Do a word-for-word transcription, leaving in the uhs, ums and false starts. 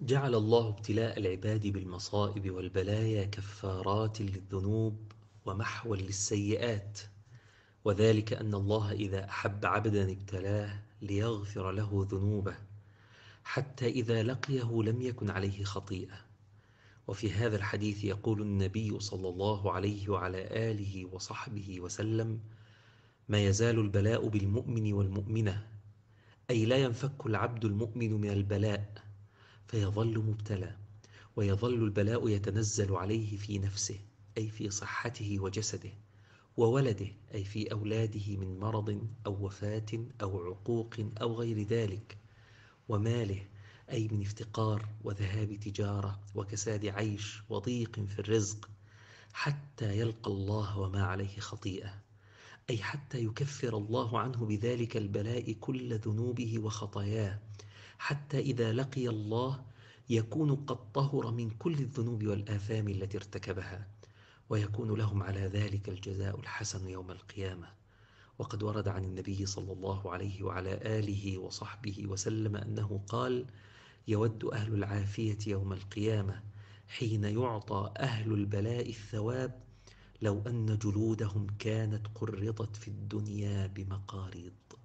جعل الله ابتلاء العباد بالمصائب والبلايا كفارات للذنوب ومحوا للسيئات، وذلك أن الله إذا أحب عبدا ابتلاه ليغفر له ذنوبه حتى إذا لقيه لم يكن عليه خطيئة. وفي هذا الحديث يقول النبي صلى الله عليه وعلى آله وصحبه وسلم: ما يزال البلاء بالمؤمن والمؤمنة، أي لا ينفك العبد المؤمن من البلاء فيظل مبتلى، ويظل البلاء يتنزل عليه في نفسه أي في صحته وجسده، وولده أي في أولاده من مرض أو وفاة أو عقوق أو غير ذلك، وماله أي من افتقار وذهاب تجارة وكساد عيش وضيق في الرزق، حتى يلقى الله وما عليه خطيئة، أي حتى يكفر الله عنه بذلك البلاء كل ذنوبه وخطاياه، حتى إذا لقي الله يكون قد طهر من كل الذنوب والآثام التي ارتكبها، ويكون لهم على ذلك الجزاء الحسن يوم القيامة. وقد ورد عن النبي صلى الله عليه وعلى آله وصحبه وسلم أنه قال: يود أهل العافية يوم القيامة حين يعطى أهل البلاء الثواب لو أن جلودهم كانت قرضت في الدنيا بمقاريض.